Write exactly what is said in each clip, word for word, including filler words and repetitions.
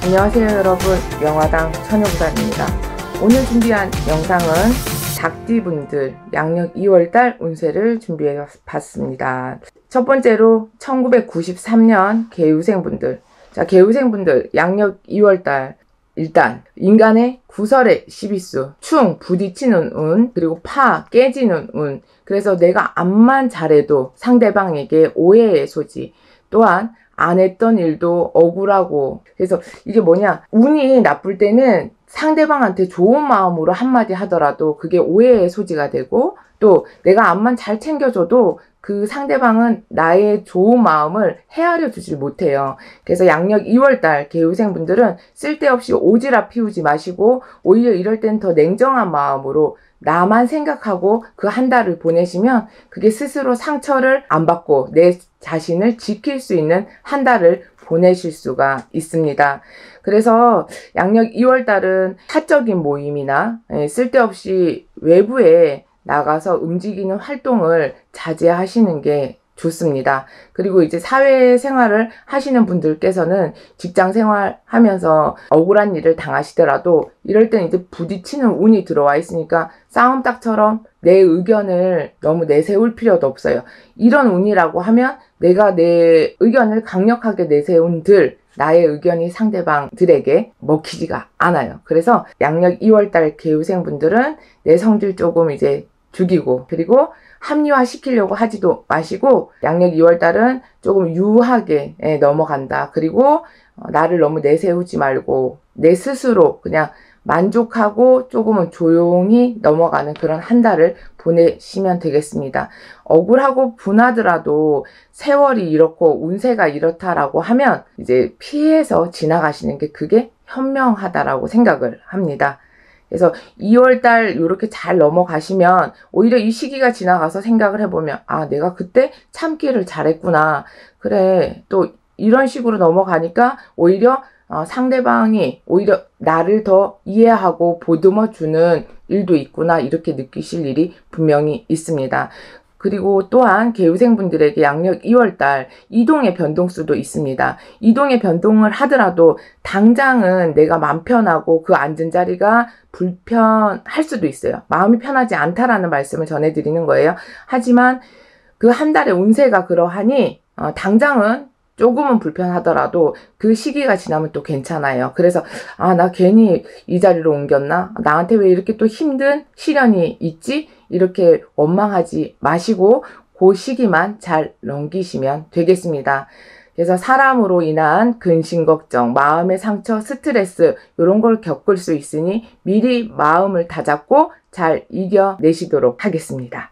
안녕하세요 여러분, 명화당 천효부사입니다. 오늘 준비한 영상은 닭띠분들 양력 이월달 운세를 준비해 봤습니다. 첫 번째로 천구백구십삼 년 개유생분들. 자, 개유생분들 양력 이월달, 일단 인간의 구설의 십이수, 충 부딪히는 운, 그리고 파 깨지는 운. 그래서 내가 암만 잘해도 상대방에게 오해의 소지, 또한 안 했던 일도 억울하고. 그래서 이게 뭐냐, 운이 나쁠 때는 상대방한테 좋은 마음으로 한마디 하더라도 그게 오해의 소지가 되고, 또 내가 암만 잘 챙겨줘도 그 상대방은 나의 좋은 마음을 헤아려 주질 못해요. 그래서 양력 이월달 개유생분들은 쓸데없이 오지랖 피우지 마시고, 오히려 이럴 땐 더 냉정한 마음으로 나만 생각하고 그 한 달을 보내시면 그게 스스로 상처를 안 받고 내 자신을 지킬 수 있는 한 달을 보내실 수가 있습니다. 그래서 양력 이월달은 사적인 모임이나 쓸데없이 외부에 나가서 움직이는 활동을 자제하시는 게 좋습니다. 그리고 이제 사회생활을 하시는 분들께서는 직장생활 하면서 억울한 일을 당하시더라도 이럴 땐 이제 부딪히는 운이 들어와 있으니까 싸움닭처럼 내 의견을 너무 내세울 필요도 없어요. 이런 운이라고 하면 내가 내 의견을 강력하게 내세운들 나의 의견이 상대방들에게 먹히지가 않아요. 그래서 양력 이월달 개유생분들은 내 성질 조금 이제 죽이고, 그리고 합리화 시키려고 하지도 마시고, 양력 이월달은 조금 유하게 넘어간다. 그리고 나를 너무 내세우지 말고 내 스스로 그냥 만족하고 조금은 조용히 넘어가는 그런 한 달을 보내시면 되겠습니다. 억울하고 분하더라도 세월이 이렇고 운세가 이렇다라고 하면 이제 피해서 지나가시는 게 그게 현명하다라고 생각을 합니다. 그래서 이월달 이렇게 잘 넘어가시면 오히려 이 시기가 지나가서 생각을 해보면, 아, 내가 그때 참기를 잘했구나. 그래, 또 이런 식으로 넘어가니까 오히려 어, 상대방이 오히려 나를 더 이해하고 보듬어주는 일도 있구나, 이렇게 느끼실 일이 분명히 있습니다. 그리고 또한 개유생분들에게 양력 이월달 이동의 변동수도 있습니다. 이동의 변동을 하더라도 당장은 내가 마음 편하고 그 앉은 자리가 불편할 수도 있어요. 마음이 편하지 않다라는 말씀을 전해드리는 거예요. 하지만 그 한 달의 운세가 그러하니 어, 당장은 조금은 불편하더라도 그 시기가 지나면 또 괜찮아요. 그래서 아, 나 괜히 이 자리로 옮겼나? 나한테 왜 이렇게 또 힘든 시련이 있지? 이렇게 원망하지 마시고 그 시기만 잘 넘기시면 되겠습니다. 그래서 사람으로 인한 근심 걱정, 마음의 상처, 스트레스 이런 걸 겪을 수 있으니 미리 마음을 다잡고 잘 이겨내시도록 하겠습니다.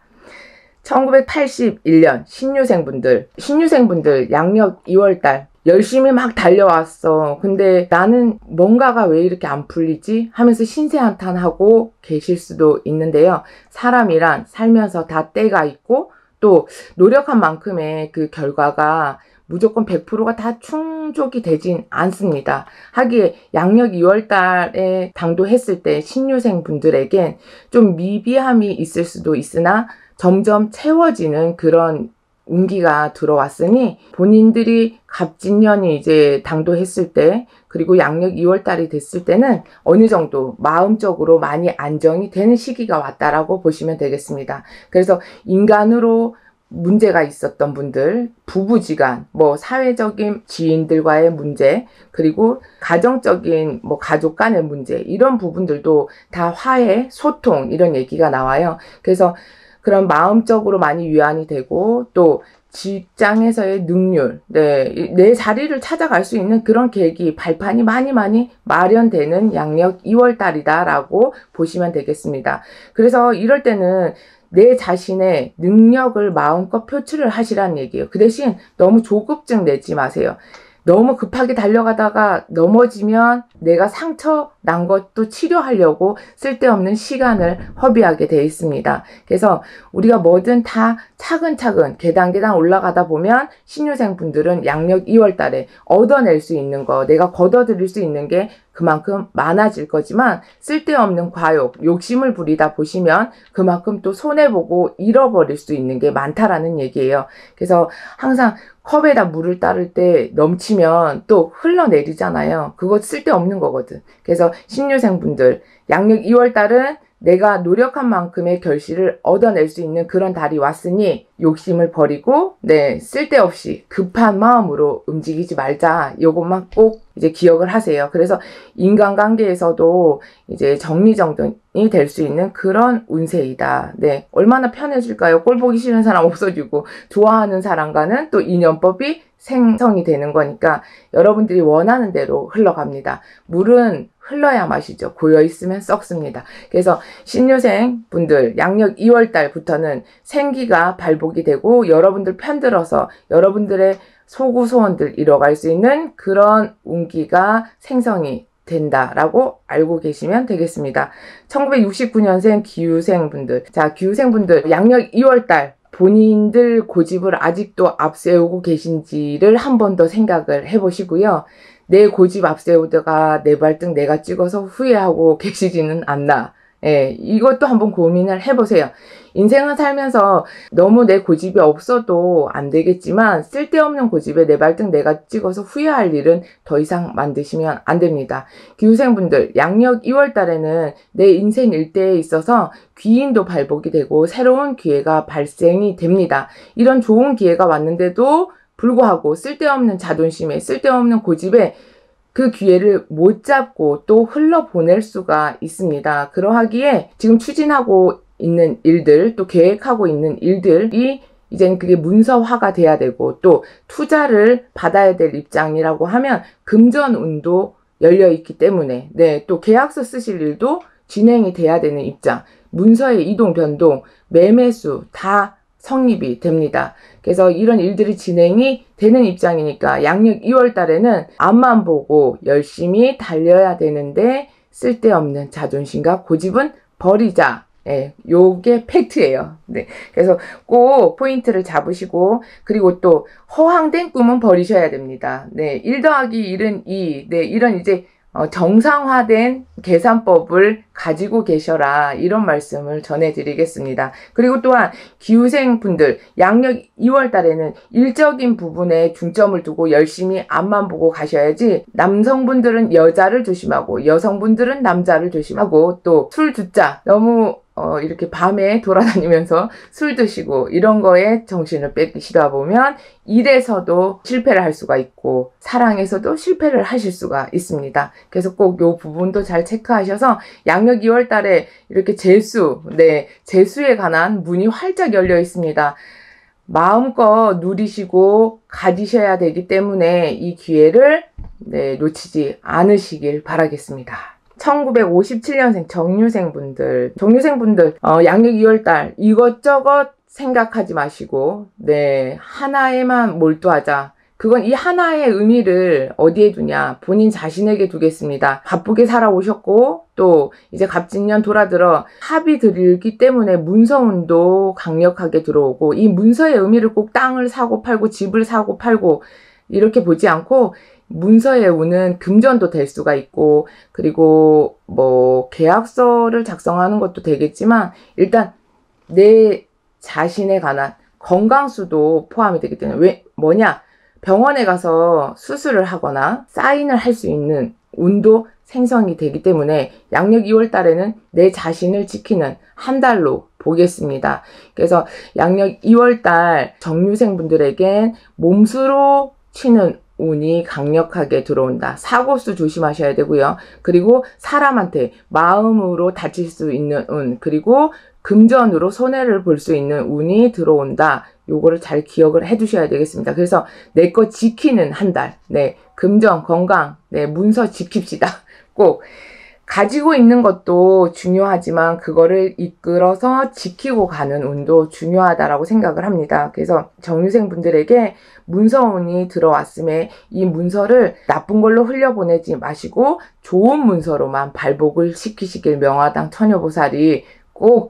천구백팔십일 년 신유생분들, 신유생분들 양력 이월달 열심히 막 달려왔어. 근데 나는 뭔가가 왜 이렇게 안 풀리지? 하면서 신세한탄하고 계실 수도 있는데요. 사람이란 살면서 다 때가 있고 또 노력한 만큼의 그 결과가 무조건 백 퍼센트가 다 충족이 되진 않습니다. 하기에 양력 이월달에 당도했을 때 신유생 분들에겐 좀 미비함이 있을 수도 있으나 점점 채워지는 그런 운기가 들어왔으니 본인들이 갑진년이 이제 당도했을 때, 그리고 양력 이월달이 됐을 때는 어느 정도 마음적으로 많이 안정이 되는 시기가 왔다라고 보시면 되겠습니다. 그래서 인간으로 문제가 있었던 분들, 부부지간, 뭐 사회적인 지인들과의 문제, 그리고 가정적인 뭐 가족 간의 문제, 이런 부분들도 다 화해, 소통 이런 얘기가 나와요. 그래서 그런 마음적으로 많이 위안이 되고, 또 직장에서의 능률, 네, 내 자리를 찾아갈 수 있는 그런 계기, 발판이 많이 많이 마련되는 양력 이월달이다라고 보시면 되겠습니다. 그래서 이럴 때는 내 자신의 능력을 마음껏 표출을 하시라는 얘기예요. 그 대신 너무 조급증 내지 마세요. 너무 급하게 달려가다가 넘어지면 내가 상처 난 것도 치료하려고 쓸데없는 시간을 허비하게 돼 있습니다. 그래서 우리가 뭐든 다 차근차근 계단 계단 올라가다 보면 신유생 분들은 양력 이월달에 얻어낼 수 있는 거, 내가 걷어들일 수 있는 게 그만큼 많아질 거지만 쓸데없는 과욕, 욕심을 부리다 보시면 그만큼 또 손해보고 잃어버릴 수 있는 게 많다라는 얘기예요. 그래서 항상 컵에다 물을 따를 때 넘치면 또 흘러내리잖아요. 그거 쓸데없는 거거든. 그래서 신유생분들, 양력 이월달은 내가 노력한 만큼의 결실을 얻어낼 수 있는 그런 달이 왔으니 욕심을 버리고 네, 쓸데없이 급한 마음으로 움직이지 말자. 요것만 꼭 이제 기억을 하세요. 그래서 인간관계에서도 이제 정리정돈이 될 수 있는 그런 운세이다. 네, 얼마나 편해질까요? 꼴 보기 싫은 사람 없어지고 좋아하는 사람과는 또 인연법이 생성이 되는 거니까 여러분들이 원하는 대로 흘러갑니다. 물은 흘러야 마시죠. 고여있으면 썩습니다. 그래서 신유생 분들 양력 이월달부터는 생기가 발복이 되고 여러분들 편들어서 여러분들의 소구소원들 이뤄갈 수 있는 그런 운기가 생성이 된다라고 알고 계시면 되겠습니다. 천구백육십구 년생 기유생 분들, 자 기유생 분들 양력 이월달 본인들 고집을 아직도 앞세우고 계신지를 한 번 더 생각을 해보시고요. 내 고집 앞세우다가 내 발등 내가 찍어서 후회하고 계시지는 않나. 예, 이것도 한번 고민을 해보세요. 인생을 살면서 너무 내 고집이 없어도 안 되겠지만 쓸데없는 고집에 내 발등 내가 찍어서 후회할 일은 더 이상 만드시면 안 됩니다. 기후생분들 양력 이월달에는 내 인생 일대에 있어서 귀인도 발복이 되고 새로운 기회가 발생이 됩니다. 이런 좋은 기회가 왔는데도 불구하고 쓸데없는 자존심에 쓸데없는 고집에 그 기회를 못 잡고 또 흘러보낼 수가 있습니다. 그러하기에 지금 추진하고 있는 일들 또 계획하고 있는 일들이 이제는 그게 문서화가 돼야 되고 또 투자를 받아야 될 입장이라고 하면 금전운도 열려있기 때문에 네, 또 계약서 쓰실 일도 진행이 돼야 되는 입장, 문서의 이동 변동, 매매수 다 성립이 됩니다. 그래서 이런 일들이 진행이 되는 입장이니까 양력 이월달에는 앞만 보고 열심히 달려야 되는데 쓸데없는 자존심과 고집은 버리자. 예, 요게 팩트예요. 네. 그래서 꼭 포인트를 잡으시고, 그리고 또 허황된 꿈은 버리셔야 됩니다. 네. 일 더하기 일은 이. 네. 이런 이제 어, 정상화된 계산법을 가지고 계셔라 이런 말씀을 전해드리겠습니다. 그리고 또한 기후생 분들 양력 이월달에는 일적인 부분에 중점을 두고 열심히 앞만 보고 가셔야지 남성분들은 여자를 조심하고 여성분들은 남자를 조심하고 또 술 듣자 너무 어, 이렇게 밤에 돌아다니면서 술 드시고 이런 거에 정신을 뺏기시다 보면 일에서도 실패를 할 수가 있고 사랑에서도 실패를 하실 수가 있습니다. 그래서 꼭 요 부분도 잘 체크하셔서 양력 이월달에 이렇게 재수, 네, 재수에 관한 문이 활짝 열려 있습니다. 마음껏 누리시고 가지셔야 되기 때문에 이 기회를 네, 놓치지 않으시길 바라겠습니다. 천구백오십칠 년생 정유생 분들, 정유생 분들, 어, 양력 이월달 이것저것 생각하지 마시고, 네, 하나에만 몰두하자. 그건 이 하나의 의미를 어디에 두냐? 본인 자신에게 두겠습니다. 바쁘게 살아오셨고, 또 이제 갑진년 돌아들어 합이 들기 때문에 문서운도 강력하게 들어오고, 이 문서의 의미를 꼭 땅을 사고 팔고 집을 사고 팔고 이렇게 보지 않고, 문서의 운은 금전도 될 수가 있고 그리고 뭐 계약서를 작성하는 것도 되겠지만 일단 내 자신에 관한 건강수도 포함이 되기 때문에 왜 뭐냐 병원에 가서 수술을 하거나 사인을 할 수 있는 운도 생성이 되기 때문에 양력 이월달에는 내 자신을 지키는 한 달로 보겠습니다. 그래서 양력 이월달 정유생 분들에겐 몸수로 치는 운이 강력하게 들어온다. 사고수 조심하셔야 되고요. 그리고 사람한테 마음으로 다칠 수 있는 운, 그리고 금전으로 손해를 볼 수 있는 운이 들어온다. 요거를 잘 기억을 해 두셔야 되겠습니다. 그래서 내 거 지키는 한 달. 네, 금전, 건강, 네, 문서 지킵시다. 꼭. 가지고 있는 것도 중요하지만 그거를 이끌어서 지키고 가는 운도 중요하다라고 생각을 합니다. 그래서 정유생 분들에게 문서운이 들어왔음에 이 문서를 나쁜 걸로 흘려보내지 마시고 좋은 문서로만 발복을 시키시길 명화당 처녀보살이 꼭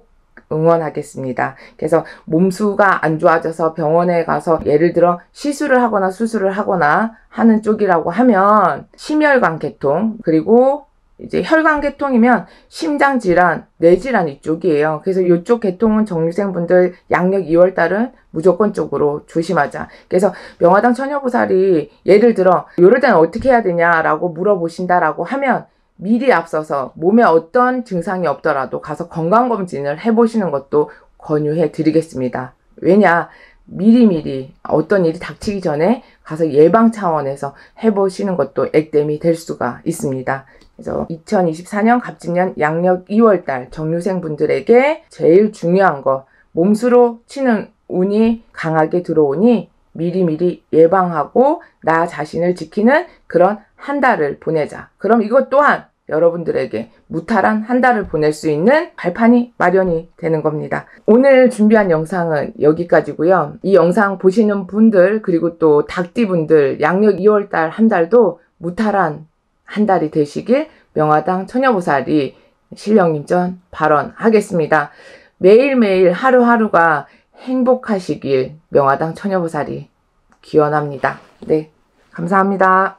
응원하겠습니다. 그래서 몸수가 안 좋아져서 병원에 가서 예를 들어 시술을 하거나 수술을 하거나 하는 쪽이라고 하면 심혈관 계통, 그리고 이제 혈관 계통이면 심장 질환, 뇌 질환 이쪽이에요. 그래서 이쪽 계통은 정유생분들 양력 이월 달은 무조건적으로 조심하자. 그래서 명화당 처녀보살이 예를 들어 이럴 때는 어떻게 해야 되냐라고 물어보신다라고 하면 미리 앞서서 몸에 어떤 증상이 없더라도 가서 건강검진을 해보시는 것도 권유해 드리겠습니다. 왜냐? 미리미리 어떤 일이 닥치기 전에 가서 예방 차원에서 해보시는 것도 액땜이 될 수가 있습니다. 그래서 이천이십사 년 갑진년 양력 이월 달 정유생분들에게 제일 중요한 거, 몸수로 치는 운이 강하게 들어오니 미리미리 예방하고 나 자신을 지키는 그런 한 달을 보내자. 그럼 이것 또한 여러분들에게 무탈한 한 달을 보낼 수 있는 발판이 마련이 되는 겁니다. 오늘 준비한 영상은 여기까지고요. 이 영상 보시는 분들, 그리고 또 닭띠분들 양력 이월 달 한 달도 무탈한 한 달이 되시길 명화당 처녀보살이 신령님전 발언하겠습니다. 매일매일 하루하루가 행복하시길 명화당 처녀보살이 기원합니다. 네, 감사합니다.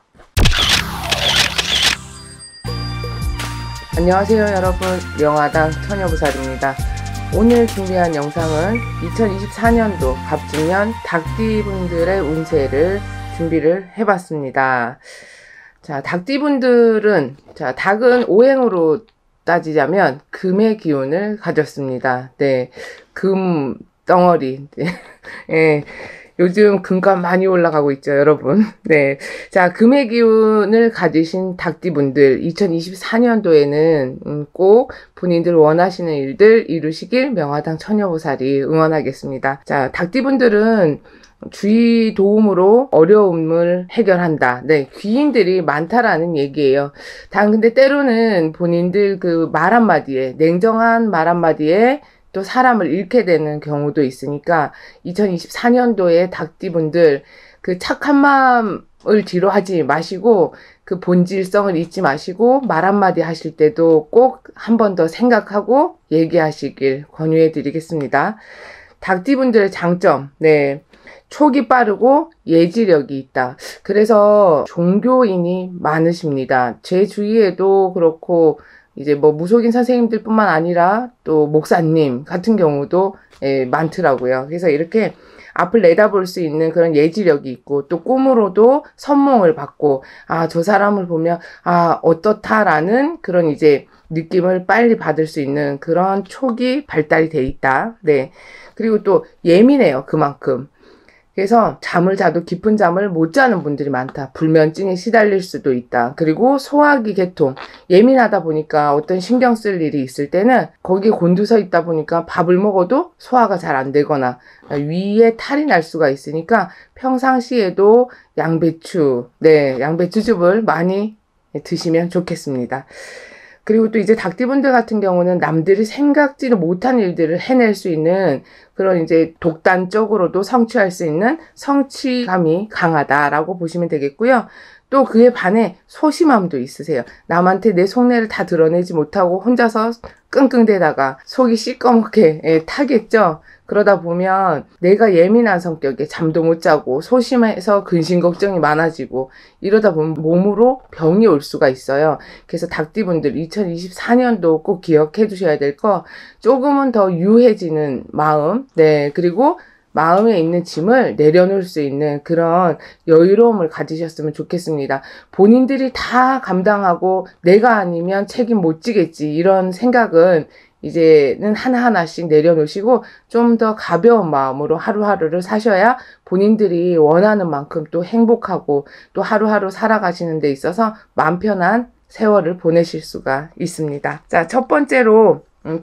안녕하세요 여러분, 명화당 처녀보살입니다. 오늘 준비한 영상은 이천이십사 년도 갑진년 닭띠분들의 운세를 준비를 해봤습니다. 자, 닭띠분들은, 자, 닭은 오행으로 따지자면 금의 기운을 가졌습니다. 네, 금 덩어리. 네. 네. 요즘 금값 많이 올라가고 있죠, 여러분. 네. 자, 금의 기운을 가지신 닭띠분들, 이천이십사 년도에는 음, 꼭 본인들 원하시는 일들 이루시길 명화당 처녀보살이 응원하겠습니다. 자, 닭띠분들은 주의 도움으로 어려움을 해결한다. 네, 귀인들이 많다라는 얘기예요. 단 근데 때로는 본인들 그 말 한마디에, 냉정한 말 한마디에 또 사람을 잃게 되는 경우도 있으니까 이천이십사 년도에 닭띠분들 그 착한 마음을 뒤로 하지 마시고 그 본질성을 잊지 마시고 말 한마디 하실 때도 꼭 한 번 더 생각하고 얘기하시길 권유해 드리겠습니다. 닭띠분들의 장점, 네, 촉이 빠르고 예지력이 있다. 그래서 종교인이 많으십니다. 제 주위에도 그렇고 이제 뭐 무속인 선생님들 뿐만 아니라 또 목사님 같은 경우도 예, 많더라고요. 그래서 이렇게 앞을 내다볼 수 있는 그런 예지력이 있고 또 꿈으로도 선몽을 받고 아, 저 사람을 보면 아, 어떻다라는 그런 이제 느낌을 빨리 받을 수 있는 그런 촉이 발달이 돼 있다. 네. 그리고 또 예민해요. 그만큼. 그래서 잠을 자도 깊은 잠을 못 자는 분들이 많다. 불면증에 시달릴 수도 있다. 그리고 소화기 계통, 예민하다 보니까 어떤 신경 쓸 일이 있을 때는 거기에 곤두서 있다 보니까 밥을 먹어도 소화가 잘 안 되거나 위에 탈이 날 수가 있으니까 평상시에도 양배추, 네, 양배추즙을 많이 드시면 좋겠습니다. 그리고 또 이제 닭띠분들 같은 경우는 남들이 생각지도 못한 일들을 해낼 수 있는 그런 이제 독단적으로도 성취할 수 있는 성취감이 강하다라고 보시면 되겠고요. 또 그에 반해 소심함도 있으세요. 남한테 내 속내를 다 드러내지 못하고 혼자서 끙끙대다가 속이 시꺼멓게 예, 타겠죠. 그러다 보면 내가 예민한 성격에 잠도 못 자고 소심해서 근심 걱정이 많아지고 이러다 보면 몸으로 병이 올 수가 있어요. 그래서 닭띠분들 이천이십사 년도 꼭 기억해 두셔야 될 거, 조금은 더 유해지는 마음, 네, 그리고 마음에 있는 짐을 내려놓을 수 있는 그런 여유로움을 가지셨으면 좋겠습니다. 본인들이 다 감당하고 내가 아니면 책임 못 지겠지 이런 생각은 이제는 하나하나씩 내려놓으시고 좀 더 가벼운 마음으로 하루하루를 사셔야 본인들이 원하는 만큼 또 행복하고 또 하루하루 살아가시는 데 있어서 마음 편한 세월을 보내실 수가 있습니다. 자, 첫 번째로 음,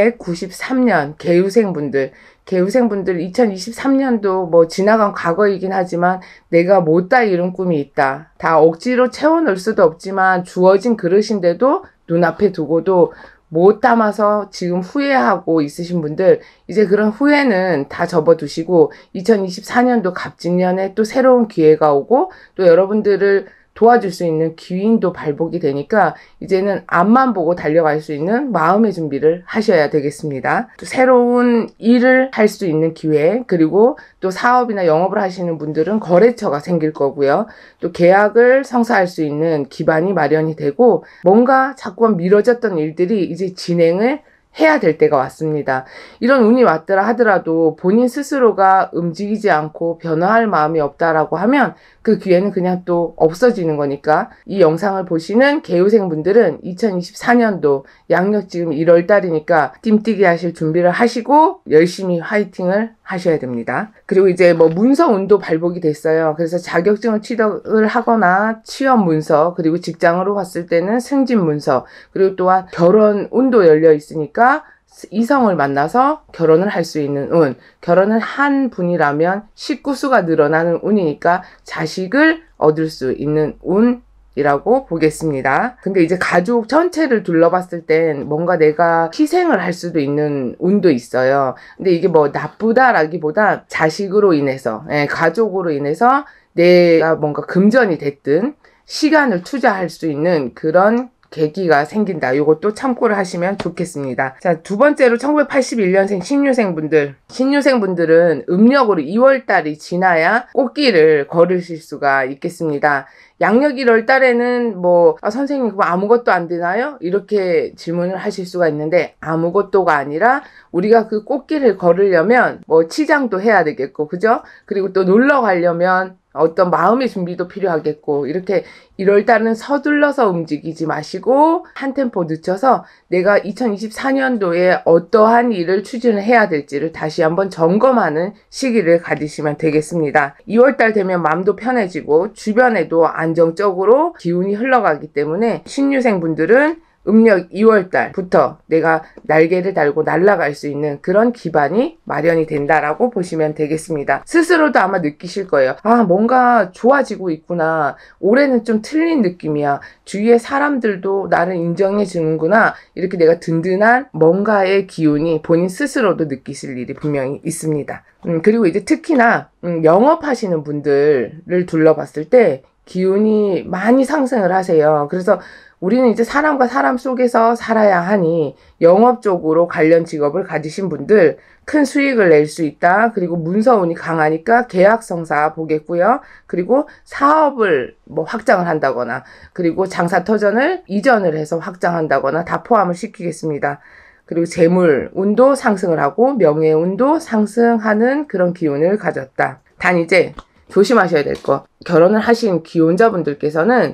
천구백구십삼 년 개유생분들, 개유생분들 이천이십삼 년도 뭐 지나간 과거이긴 하지만 내가 못다 이룬 꿈이 있다. 다 억지로 채워넣을 수도 없지만 주어진 그릇인데도 눈앞에 두고도 못 담아서 지금 후회하고 있으신 분들, 이제 그런 후회는 다 접어두시고 이천이십사 년도 갑진년에 또 새로운 기회가 오고 또 여러분들을 도와줄 수 있는 기운도 발복이 되니까 이제는 앞만 보고 달려갈 수 있는 마음의 준비를 하셔야 되겠습니다. 또 새로운 일을 할 수 있는 기회, 그리고 또 사업이나 영업을 하시는 분들은 거래처가 생길 거고요. 또 계약을 성사할 수 있는 기반이 마련이 되고, 뭔가 자꾸만 미뤄졌던 일들이 이제 진행을 해야 될 때가 왔습니다. 이런 운이 왔더라 하더라도 본인 스스로가 움직이지 않고 변화할 마음이 없다라고 하면 그 기회는 그냥 또 없어지는 거니까, 이 영상을 보시는 개요생분들은 이천이십사 년도 양력 지금 일월 달이니까 띠뛰기 하실 준비를 하시고 열심히 화이팅을 하셔야 됩니다. 그리고 이제 뭐 문서 운도 발복이 됐어요. 그래서 자격증을 취득을 하거나 취업 문서, 그리고 직장으로 갔을 때는 승진 문서, 그리고 또한 결혼 운도 열려 있으니까 이성을 만나서 결혼을 할 수 있는 운, 결혼을 한 분이라면 식구수가 늘어나는 운이니까 자식을 얻을 수 있는 운이라고 보겠습니다. 근데 이제 가족 전체를 둘러봤을 땐 뭔가 내가 희생을 할 수도 있는 운도 있어요. 근데 이게 뭐 나쁘다라기보다 자식으로 인해서, 예, 가족으로 인해서 내가 뭔가 금전이 됐든 시간을 투자할 수 있는 그런 계기가 생긴다. 이것도 참고를 하시면 좋겠습니다. 자, 두 번째로 천구백팔십일 년생 신유생분들. 신유생분들은 음력으로 이월 달이 지나야 꽃길을 걸으실 수가 있겠습니다. 양력 일월 달에는 뭐 아, 선생님 그거 아무것도 안 되나요? 이렇게 질문을 하실 수가 있는데, 아무것도가 아니라 우리가 그 꽃길을 걸으려면 뭐 치장도 해야 되겠고, 그죠? 그리고 또 놀러 가려면 어떤 마음의 준비도 필요하겠고, 이렇게 일월 달은 서둘러서 움직이지 마시고 한 템포 늦춰서 내가 이천이십사 년도에 어떠한 일을 추진을 해야 될지를 다시 한번 점검하는 시기를 가지시면 되겠습니다. 이월 달 되면 마음도 편해지고 주변에도 안정적으로 기운이 흘러가기 때문에 신유생분들은 음력 이월 달부터 내가 날개를 달고 날아갈 수 있는 그런 기반이 마련이 된다라고 보시면 되겠습니다. 스스로도 아마 느끼실 거예요. 아, 뭔가 좋아지고 있구나. 올해는 좀 틀린 느낌이야. 주위의 사람들도 나를 인정해 주는구나. 이렇게 내가 든든한 뭔가의 기운이 본인 스스로도 느끼실 일이 분명히 있습니다. 음, 그리고 이제 특히나 음, 영업하시는 분들을 둘러봤을 때 기운이 많이 상승을 하세요. 그래서 우리는 이제 사람과 사람 속에서 살아야 하니 영업적으로 관련 직업을 가지신 분들 큰 수익을 낼 수 있다. 그리고 문서운이 강하니까 계약 성사 보겠고요. 그리고 사업을 뭐 확장을 한다거나, 그리고 장사터전을 이전을 해서 확장한다거나 다 포함을 시키겠습니다. 그리고 재물 운도 상승을 하고 명예 운도 상승하는 그런 기운을 가졌다. 단 이제 조심하셔야 될 거, 결혼을 하신 기혼자분들께서는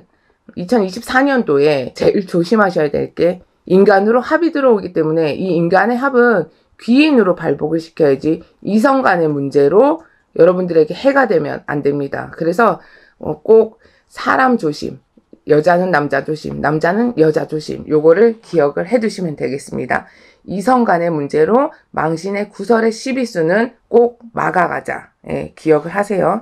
이천이십사 년도에 제일 조심하셔야 될 게 인간으로 합이 들어오기 때문에, 이 인간의 합은 귀인으로 발복을 시켜야지 이성 간의 문제로 여러분들에게 해가 되면 안 됩니다. 그래서 꼭 사람 조심, 여자는 남자 조심, 남자는 여자 조심, 요거를 기억을 해 두시면 되겠습니다. 이성 간의 문제로 망신의 구설의 시비수는 꼭 막아가자. 예, 기억을 하세요.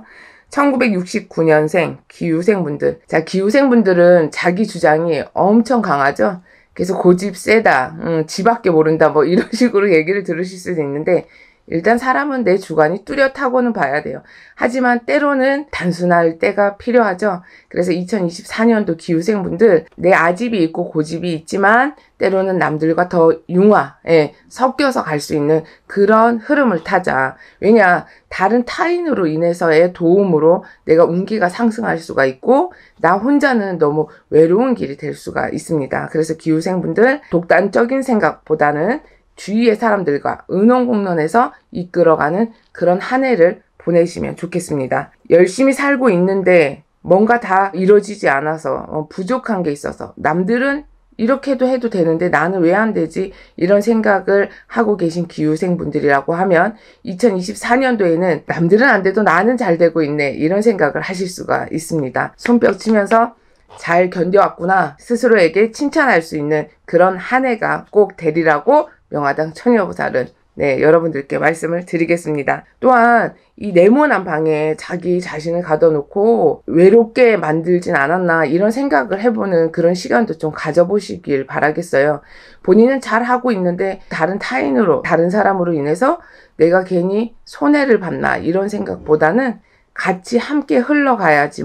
천구백육십구 년생 기유생분들. 자, 기유생분들은 자기 주장이 엄청 강하죠. 그래서 고집 세다, 음, 지밖에 모른다, 뭐 이런 식으로 얘기를 들으실 수도 있는데, 일단 사람은 내 주관이 뚜렷하고는 봐야 돼요. 하지만 때로는 단순할 때가 필요하죠. 그래서 이천이십사 년도 기후생분들, 내 아집이 있고 고집이 있지만 때로는 남들과 더 융화, 예, 섞여서 갈 수 있는 그런 흐름을 타자. 왜냐, 다른 타인으로 인해서의 도움으로 내가 운기가 상승할 수가 있고, 나 혼자는 너무 외로운 길이 될 수가 있습니다. 그래서 기후생분들, 독단적인 생각보다는 주위의 사람들과 의논공론해서 이끌어가는 그런 한 해를 보내시면 좋겠습니다. 열심히 살고 있는데 뭔가 다 이루어지지 않아서 어, 부족한 게 있어서, 남들은 이렇게도 해도 되는데 나는 왜 안 되지? 이런 생각을 하고 계신 기후생분들이라고 하면 이천이십사 년도에는 남들은 안 돼도 나는 잘 되고 있네, 이런 생각을 하실 수가 있습니다. 손뼉 치면서 잘 견뎌왔구나, 스스로에게 칭찬할 수 있는 그런 한 해가 꼭 되리라고 명화당 처녀보살은 네, 여러분들께 말씀을 드리겠습니다. 또한 이 네모난 방에 자기 자신을 가둬놓고 외롭게 만들진 않았나, 이런 생각을 해보는 그런 시간도 좀 가져보시길 바라겠어요. 본인은 잘하고 있는데 다른 타인으로, 다른 사람으로 인해서 내가 괜히 손해를 봤나, 이런 생각보다는 같이 함께 흘러가야지만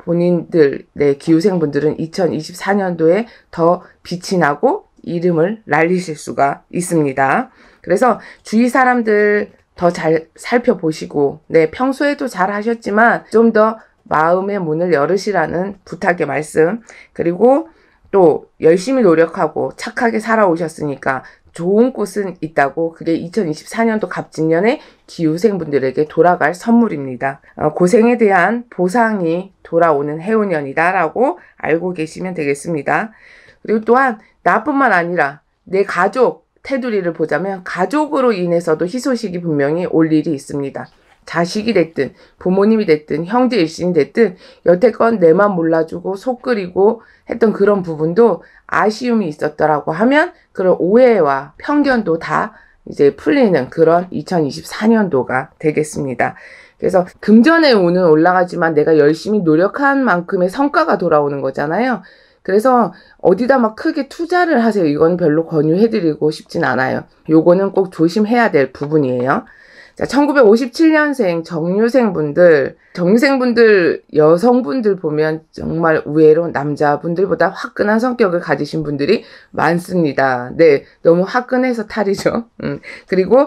본인들, 네, 기후생분들은 이천이십사 년도에 더 빛이 나고 이름을 날리실 수가 있습니다. 그래서 주위 사람들 더 잘 살펴보시고, 네, 평소에도 잘 하셨지만 좀 더 마음의 문을 열으시라는 부탁의 말씀, 그리고 또 열심히 노력하고 착하게 살아오셨으니까 좋은 꽃은 있다고, 그게 이천이십사 년도 갑진년에 기후생분들에게 돌아갈 선물입니다. 어, 고생에 대한 보상이 돌아오는 해운년이다 라고 알고 계시면 되겠습니다. 그리고 또한 나뿐만 아니라 내 가족 테두리를 보자면 가족으로 인해서도 희소식이 분명히 올 일이 있습니다. 자식이 됐든 부모님이 됐든 형제 일신이 됐든 여태껏 내만 몰라주고 속 끓이고 했던 그런 부분도 아쉬움이 있었더라고 하면 그런 오해와 편견도 다 이제 풀리는 그런 이천이십사 년도가 되겠습니다. 그래서 금전의 운은 올라가지만 내가 열심히 노력한 만큼의 성과가 돌아오는 거잖아요. 그래서 어디다 막 크게 투자를 하세요. 이건 별로 권유해드리고 싶진 않아요. 요거는 꼭 조심해야 될 부분이에요. 자, 천구백오십칠 년생 정유생분들, 정유생분들 여성분들 보면 정말 의외로 남자분들보다 화끈한 성격을 가지신 분들이 많습니다. 네, 너무 화끈해서 탈이죠. 음, 그리고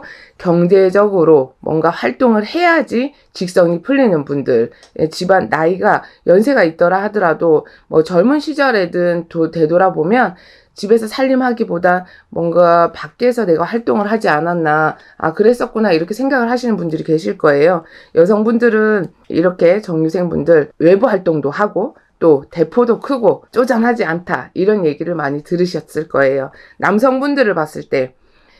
경제적으로 뭔가 활동을 해야지 직성이 풀리는 분들, 예, 집안 나이가 연세가 있더라 하더라도 뭐 젊은 시절에든 또 되돌아보면 집에서 살림하기보다 뭔가 밖에서 내가 활동을 하지 않았나, 아 그랬었구나 이렇게 생각을 하시는 분들이 계실 거예요. 여성분들은 이렇게 정유생분들 외부 활동도 하고 또 대포도 크고 쪼잔하지 않다 이런 얘기를 많이 들으셨을 거예요. 남성분들을 봤을 때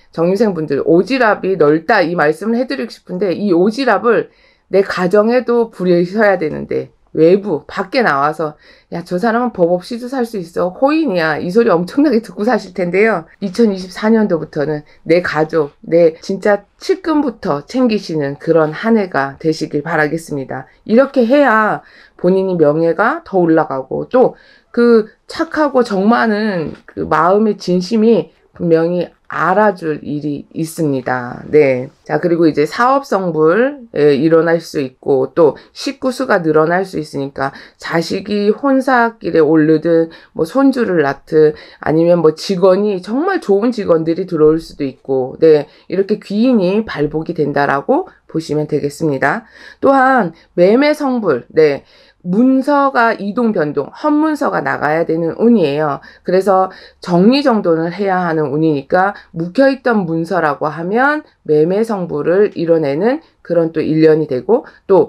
정유생분들 오지랖이 넓다 이 말씀을 해드리고 싶은데, 이 오지랖을 내 가정에도 부리셔야 되는데 외부 밖에 나와서 야, 저 사람은 법 없이도 살 수 있어, 호인이야, 이 소리 엄청나게 듣고 사실 텐데요. 이천이십사 년도부터는 내 가족, 내 진짜 칠금부터 챙기시는 그런 한 해가 되시길 바라겠습니다. 이렇게 해야 본인이 명예가 더 올라가고 또 그 착하고 정 많은 그 마음의 진심이 분명히 알아줄 일이 있습니다. 네. 자, 그리고 이제 사업성불 예, 일어날 수 있고 또 식구 수가 늘어날 수 있으니까 자식이 혼사길에 오르든 뭐 손주를 낳든 아니면 뭐 직원이 정말 좋은 직원들이 들어올 수도 있고, 네. 이렇게 귀인이 발복이 된다라고 보시면 되겠습니다. 또한 매매 성불, 네. 문서가 이동 변동, 헛문서가 나가야 되는 운이에요. 그래서 정리정돈을 해야 하는 운이니까 묵혀있던 문서라고 하면 매매 성불을 이뤄내는 그런 또 일년이 되고, 또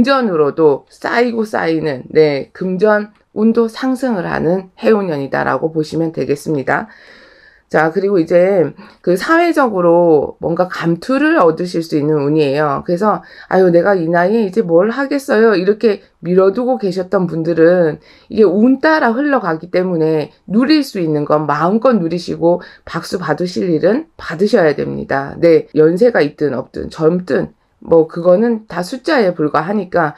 금전으로도 쌓이고 쌓이는, 네, 금전 운도 상승을 하는 해운년이다라고 보시면 되겠습니다. 자, 그리고 이제 그 사회적으로 뭔가 감투를 얻으실 수 있는 운이에요. 그래서 아유, 내가 이 나이에 이제 뭘 하겠어요 이렇게 미뤄두고 계셨던 분들은 이게 운 따라 흘러가기 때문에 누릴 수 있는 건 마음껏 누리시고 박수 받으실 일은 받으셔야 됩니다. 네, 연세가 있든 없든 젊든 뭐 그거는 다 숫자에 불과하니까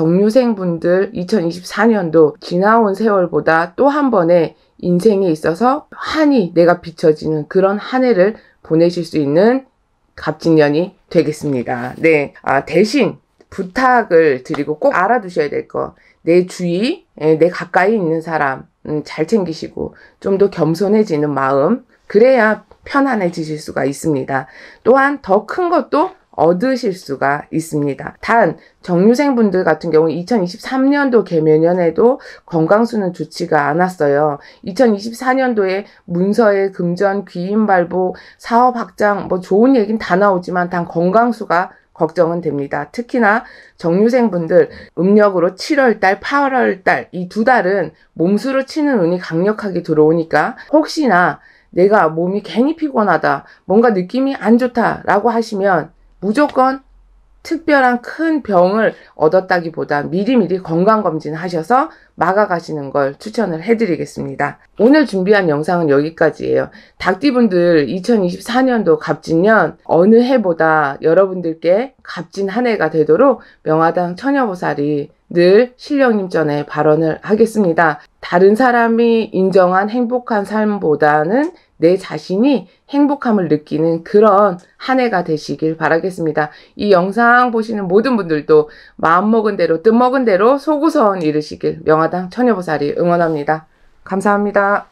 정유생분들 이천이십사 년도 지나온 세월보다 또 한 번의 인생에 있어서 환히 내가 비춰지는 그런 한 해를 보내실 수 있는 갑진년이 되겠습니다. 네, 아, 대신 부탁을 드리고 꼭 알아두셔야 될 거, 내 주위, 내 가까이 있는 사람 음, 잘 챙기시고 좀 더 겸손해지는 마음, 그래야 편안해지실 수가 있습니다. 또한 더 큰 것도 얻으실 수가 있습니다. 단 정유생분들 같은 경우 이천이십삼 년도 개묘년에도 건강수는 좋지가 않았어요. 이천이십사 년도에 문서에 금전, 귀인발복, 사업 확장 뭐 좋은 얘기는 다 나오지만 단 건강수가 걱정은 됩니다. 특히나 정유생분들 음력으로 칠월달, 팔월달 이 두 달은 몸수로 치는 운이 강력하게 들어오니까 혹시나 내가 몸이 괜히 피곤하다, 뭔가 느낌이 안 좋다라고 하시면 무조건 특별한 큰 병을 얻었다기보다 미리미리 건강검진 하셔서 막아가시는 걸 추천을 해드리겠습니다. 오늘 준비한 영상은 여기까지예요. 닭띠분들 이천이십사 년도 갑진년 어느 해보다 여러분들께 값진 한 해가 되도록 명화당 처녀보살이 늘 신령님 전에 발언을 하겠습니다. 다른 사람이 인정한 행복한 삶보다는 내 자신이 행복함을 느끼는 그런 한 해가 되시길 바라겠습니다. 이 영상 보시는 모든 분들도 마음먹은 대로 뜻먹은 대로 소구서원 이루시길 명화당 처녀보살이 응원합니다. 감사합니다.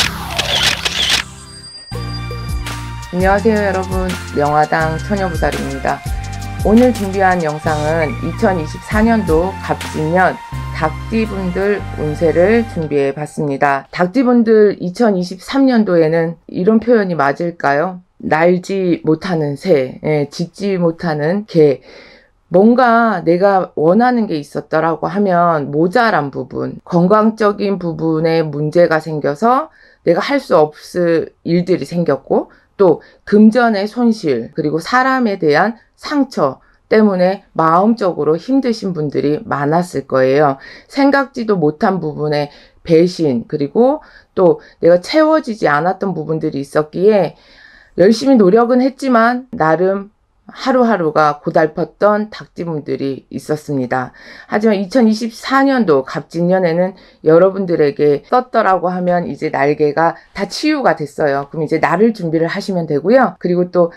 안녕하세요 여러분, 명화당 처녀보살입니다. 오늘 준비한 영상은 이천이십사 년도 갑진년 닭띠분들 운세를 준비해 봤습니다. 닭띠분들 이천이십삼 년도에는 이런 표현이 맞을까요? 날지 못하는 새, 예, 짖지 못하는 개. 뭔가 내가 원하는 게 있었더라고 하면 모자란 부분, 건강적인 부분에 문제가 생겨서 내가 할 수 없을 일들이 생겼고, 또 금전의 손실, 그리고 사람에 대한 상처 때문에 마음적으로 힘드신 분들이 많았을 거예요. 생각지도 못한 부분에 배신, 그리고 또 내가 채워지지 않았던 부분들이 있었기에 열심히 노력은 했지만 나름 하루하루가 고달팠던 닭띠분들이 있었습니다. 하지만 이천이십사 년도 갑진년에는 여러분들에게 떴더라고 하면 이제 날개가 다 치유가 됐어요. 그럼 이제 나를 준비를 하시면 되고요. 그리고 또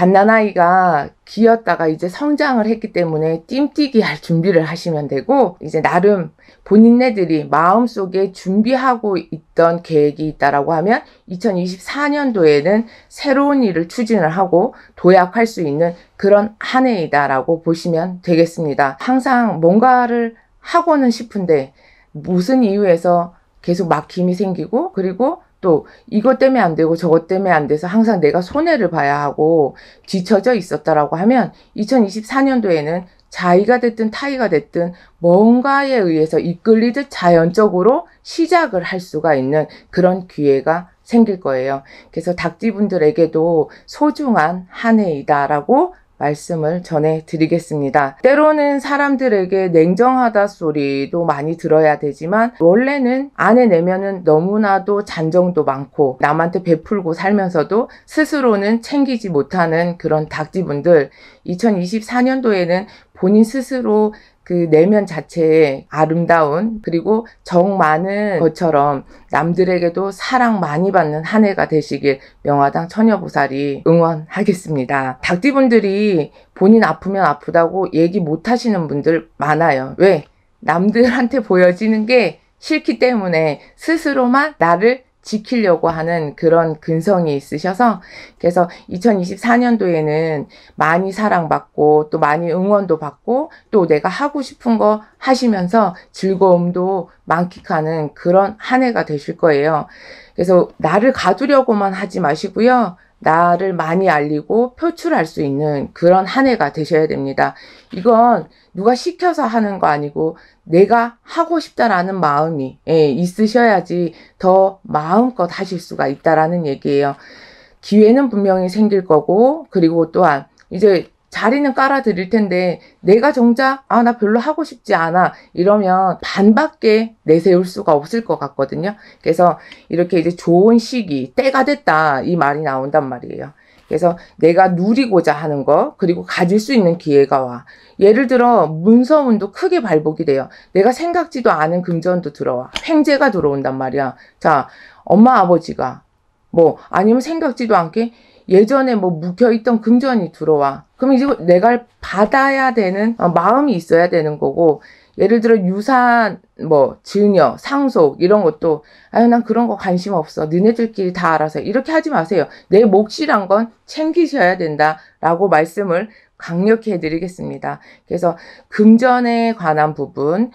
갓난아이가 기었다가 이제 성장을 했기 때문에 뜀뛰기 할 준비를 하시면 되고, 이제 나름 본인네들이 마음속에 준비하고 있던 계획이 있다라고 하면 이천이십사 년도에는 새로운 일을 추진을 하고 도약할 수 있는 그런 한 해이다라고 보시면 되겠습니다. 항상 뭔가를 하고는 싶은데 무슨 이유에서 계속 막힘이 생기고, 그리고 또 이것 때문에 안 되고 저것 때문에 안 돼서 항상 내가 손해를 봐야 하고 뒤처져 있었다라고 하면 이천이십사 년도에는 자의가 됐든 타의가 됐든 뭔가에 의해서 이끌리듯 자연적으로 시작을 할 수가 있는 그런 기회가 생길 거예요. 그래서 닭띠분들에게도 소중한 한 해이다라고 말씀을 전해드리겠습니다. 때로는 사람들에게 냉정하다 소리도 많이 들어야 되지만, 원래는 안에 내면은 너무나도 잔정도 많고 남한테 베풀고 살면서도 스스로는 챙기지 못하는 그런 닭띠분들, 이천이십사 년도에는 본인 스스로 그 내면 자체에 아름다운, 그리고 정 많은 것처럼 남들에게도 사랑 많이 받는 한 해가 되시길 명화당 처녀보살이 응원하겠습니다. 닭띠분들이 본인 아프면 아프다고 얘기 못 하시는 분들 많아요. 왜? 남들한테 보여지는 게 싫기 때문에 스스로만 나를 지키려고 하는 그런 근성이 있으셔서, 그래서 이천이십사 년도에는 많이 사랑받고 또 많이 응원도 받고 또 내가 하고 싶은 거 하시면서 즐거움도 만끽하는 그런 한 해가 되실 거예요. 그래서 나를 가두려고만 하지 마시고요. 나를 많이 알리고 표출할 수 있는 그런 한 해가 되셔야 됩니다. 이건 누가 시켜서 하는 거 아니고 내가 하고 싶다라는 마음이 예, 있으셔야지 더 마음껏 하실 수가 있다라는 얘기예요. 기회는 분명히 생길 거고, 그리고 또한 이제 자리는 깔아 드릴 텐데 내가 정작 아, 나 별로 하고 싶지 않아 이러면 반밖에 내세울 수가 없을 것 같거든요. 그래서 이렇게 이제 좋은 시기, 때가 됐다 이 말이 나온단 말이에요. 그래서 내가 누리고자 하는 거, 그리고 가질 수 있는 기회가 와. 예를 들어 문서운도 크게 발복이 돼요. 내가 생각지도 않은 금전도 들어와. 횡재가 들어온단 말이야. 자, 엄마 아버지가 뭐 아니면 생각지도 않게 예전에 뭐 묵혀있던 금전이 들어와. 그럼 이제 내가 받아야 되는 마음이 있어야 되는 거고, 예를 들어 유산, 뭐 증여, 상속 이런 것도 아유 난 그런 거 관심 없어. 너네들끼리 다 알아서. 이렇게 하지 마세요. 내 몫이란 건 챙기셔야 된다라고 말씀을 강력히 해드리겠습니다. 그래서 금전에 관한 부분,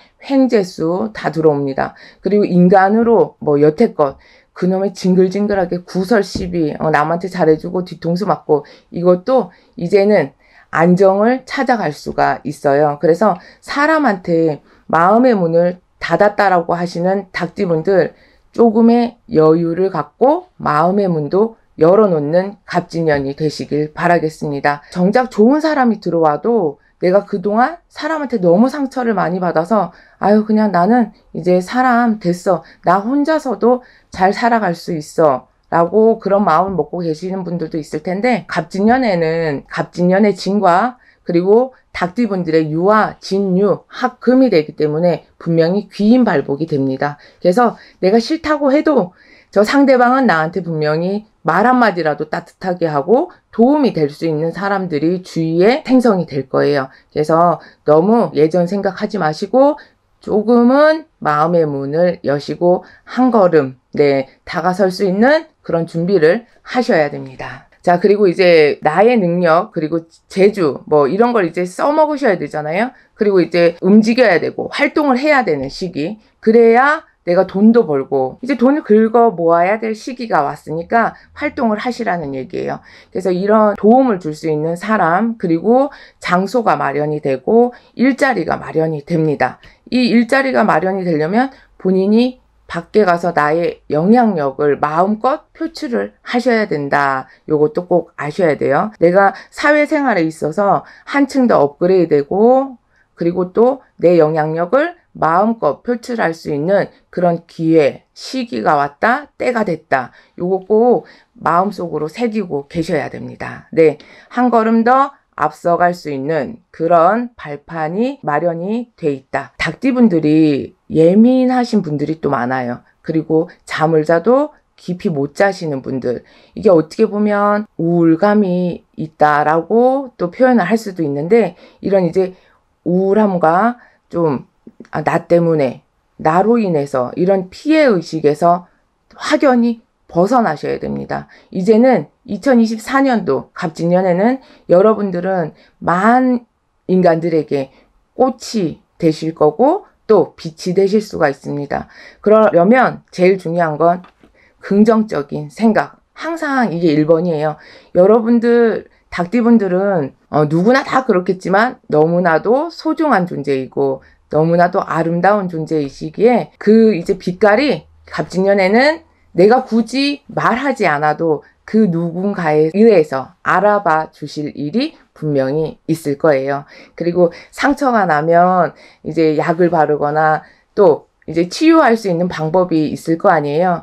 횡재수 다 들어옵니다. 그리고 인간으로 뭐 여태껏 그놈의 징글징글하게 구설 시비, 어, 남한테 잘해주고 뒤통수 맞고, 이것도 이제는 안정을 찾아갈 수가 있어요. 그래서 사람한테 마음의 문을 닫았다라고 하시는 닭띠분들, 조금의 여유를 갖고 마음의 문도 열어놓는 갑진년이 되시길 바라겠습니다. 정작 좋은 사람이 들어와도 내가 그동안 사람한테 너무 상처를 많이 받아서 아유 그냥 나는 이제 사람 됐어. 나 혼자서도 잘 살아갈 수 있어. 라고 그런 마음을 먹고 계시는 분들도 있을 텐데, 갑진년에는 갑진년의 진과 그리고 닭띠분들의 유와 진유, 합금이 되기 때문에 분명히 귀인발복이 됩니다. 그래서 내가 싫다고 해도 저 상대방은 나한테 분명히 말 한마디라도 따뜻하게 하고 도움이 될 수 있는 사람들이 주위에 생성이 될 거예요. 그래서 너무 예전 생각하지 마시고 조금은 마음의 문을 여시고 한 걸음 네 다가설 수 있는 그런 준비를 하셔야 됩니다. 자, 그리고 이제 나의 능력 그리고 재주 뭐 이런 걸 이제 써먹으셔야 되잖아요. 그리고 이제 움직여야 되고 활동을 해야 되는 시기, 그래야 내가 돈도 벌고 이제 돈을 긁어 모아야 될 시기가 왔으니까 활동을 하시라는 얘기예요. 그래서 이런 도움을 줄 수 있는 사람 그리고 장소가 마련이 되고 일자리가 마련이 됩니다. 이 일자리가 마련이 되려면 본인이 밖에 가서 나의 영향력을 마음껏 표출을 하셔야 된다. 요것도 꼭 아셔야 돼요. 내가 사회생활에 있어서 한층 더 업그레이드되고 그리고 또 내 영향력을 마음껏 표출할 수 있는 그런 기회, 시기가 왔다, 때가 됐다. 요거 꼭 마음속으로 새기고 계셔야 됩니다. 네, 한 걸음 더 앞서갈 수 있는 그런 발판이 마련이 돼 있다. 닭띠분들이 예민하신 분들이 또 많아요. 그리고 잠을 자도 깊이 못 자시는 분들, 이게 어떻게 보면 우울감이 있다라고 또 표현을 할 수도 있는데, 이런 이제 우울함과 좀 아, 나 때문에 나로 인해서 이런 피해의식에서 확연히 벗어나셔야 됩니다. 이제는 이천이십사 년도 갑진년에는 여러분들은 만 인간들에게 꽃이 되실 거고 또 빛이 되실 수가 있습니다. 그러려면 제일 중요한 건 긍정적인 생각. 항상 이게 일 번이에요. 여러분들 닭띠분들은 어, 누구나 다 그렇겠지만 너무나도 소중한 존재이고 너무나도 아름다운 존재이시기에 그 이제 빛깔이 갑진년에는 내가 굳이 말하지 않아도 그 누군가에 의해서 알아봐 주실 일이 분명히 있을 거예요. 그리고 상처가 나면 이제 약을 바르거나 또 이제 치유할 수 있는 방법이 있을 거 아니에요.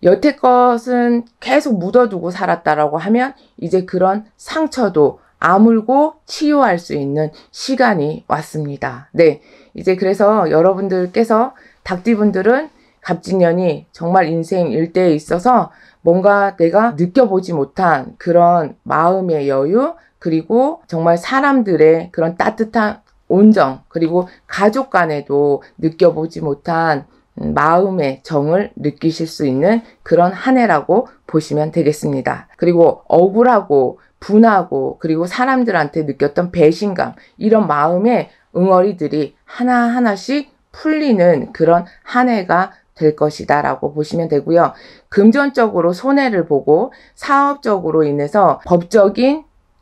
여태껏은 계속 묻어두고 살았다라고 하면 이제 그런 상처도 아물고 치유할 수 있는 시간이 왔습니다. 네, 이제 그래서 여러분들께서 닭띠분들은 갑진년이 정말 인생 일대에 있어서 뭔가 내가 느껴보지 못한 그런 마음의 여유, 그리고 정말 사람들의 그런 따뜻한 온정, 그리고 가족 간에도 느껴보지 못한 마음의 정을 느끼실 수 있는 그런 한 해라고 보시면 되겠습니다. 그리고 억울하고 분하고 그리고 사람들한테 느꼈던 배신감, 이런 마음의 응어리들이 하나하나씩 풀리는 그런 한 해가 될 것이다 라고 보시면 되고요. 금전적으로 손해를 보고 사업적으로 인해서 법적인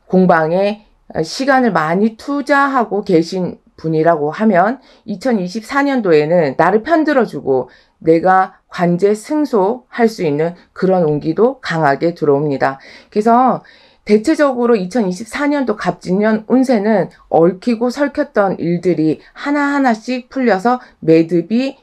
공방에 시간을 많이 투자하고 계신 분이라고 하면 이천이십사 년도에는 나를 편들어주고 내가 관제 승소할 수 있는 그런 운기도 강하게 들어옵니다. 그래서 대체적으로 이천이십사 년도 갑진년 운세는 얽히고 설켰던 일들이 하나하나씩 풀려서 매듭이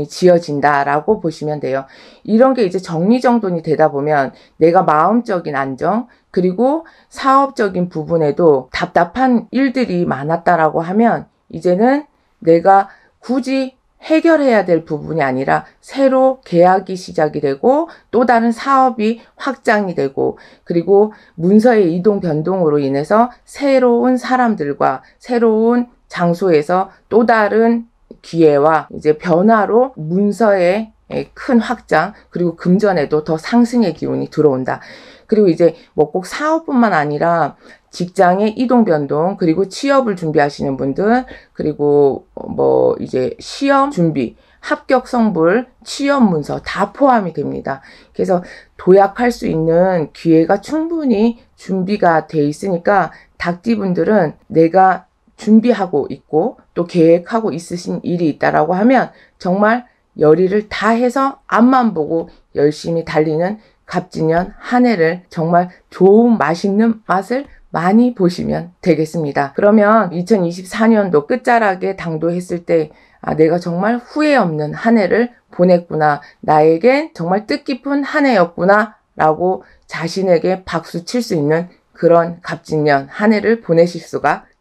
지어진다라고 보시면 돼요. 이런 게 이제 정리정돈이 되다 보면 내가 마음적인 안정, 그리고 사업적인 부분에도 답답한 일들이 많았다라고 하면 이제는 내가 굳이 해결해야 될 부분이 아니라 새로 계약이 시작이 되고 또 다른 사업이 확장이 되고, 그리고 문서의 이동 변동으로 인해서 새로운 사람들과 새로운 장소에서 또 다른 기회와 이제 변화로 문서의 큰 확장, 그리고 금전에도 더 상승의 기운이 들어온다. 그리고 이제 뭐 꼭 사업뿐만 아니라 직장의 이동 변동, 그리고 취업을 준비하시는 분들, 그리고 뭐 이제 시험 준비, 합격 성불, 취업 문서 다 포함이 됩니다. 그래서 도약할 수 있는 기회가 충분히 준비가 돼 있으니까 닭띠분들은 내가 준비하고 있고 또 계획하고 있으신 일이 있다라고 하면 정말 열의를 다해서 앞만 보고 열심히 달리는 갑진년 한 해를 정말 좋은 맛있는 맛을 많이 보시면 되겠습니다. 그러면 이천이십사 년도 끝자락에 당도했을 때 아, 내가 정말 후회 없는 한 해를 보냈구나, 나에겐 정말 뜻깊은 한 해였구나 라고 자신에게 박수 칠 수 있는 그런 갑진년 한 해를 보내실 수가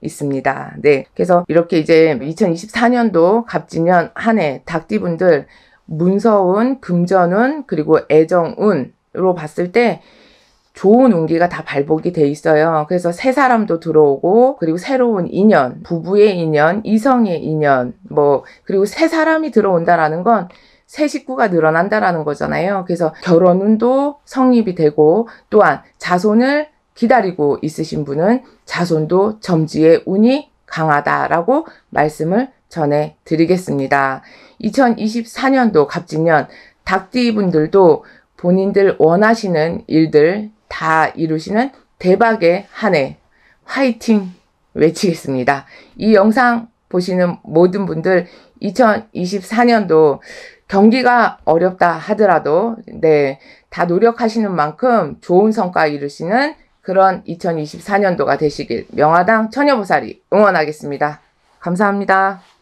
있습니다. 네. 그래서 이렇게 이제 이천이십사 년도 갑진년 한 해 닭띠분들 문서운, 금전운, 그리고 애정운으로 봤을 때 좋은 운기가 다 발복이 돼 있어요. 그래서 새 사람도 들어오고, 그리고 새로운 인연, 부부의 인연, 이성의 인연, 뭐, 그리고 새 사람이 들어온다라는 건 새 식구가 늘어난다라는 거잖아요. 그래서 결혼운도 성립이 되고, 또한 자손을 기다리고 있으신 분은 자손도 점지의 운이 강하다라고 말씀을 전해 드리겠습니다. 이천이십사 년도 갑진년 닭띠 분들도 본인들 원하시는 일들 다 이루시는 대박의 한 해 화이팅 외치겠습니다. 이 영상 보시는 모든 분들 이천이십사 년도 경기가 어렵다 하더라도 네, 다 노력하시는 만큼 좋은 성과 이루시는 그런 이천이십사 년도가 되시길 명화당 처녀보살이 응원하겠습니다. 감사합니다.